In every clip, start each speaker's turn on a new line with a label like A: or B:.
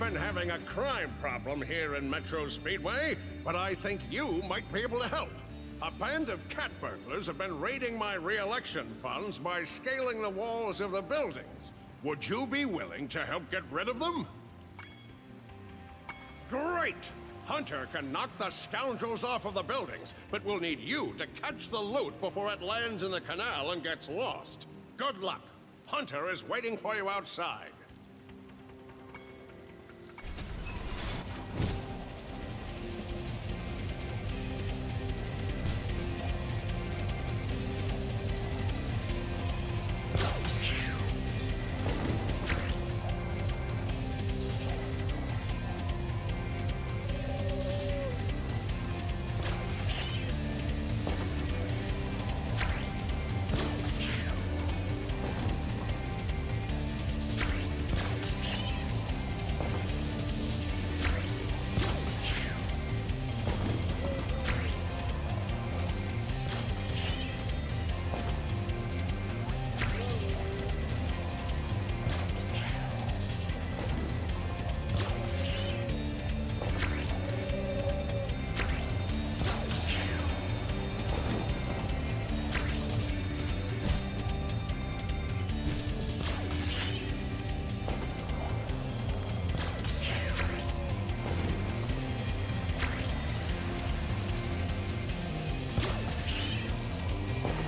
A: been having a crime problem here in Metro Speedway, but I think you might be able to help. A band of cat burglars have been raiding my re-election funds by scaling the walls of the buildings. Would you be willing to help get rid of them? Great! Hunter can knock the scoundrels off of the buildings, but we'll need you to catch the loot before it lands in the canal and gets lost. Good luck. Hunter is waiting for you outside.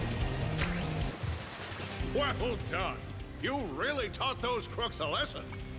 A: Well done. You really taught those crooks a lesson.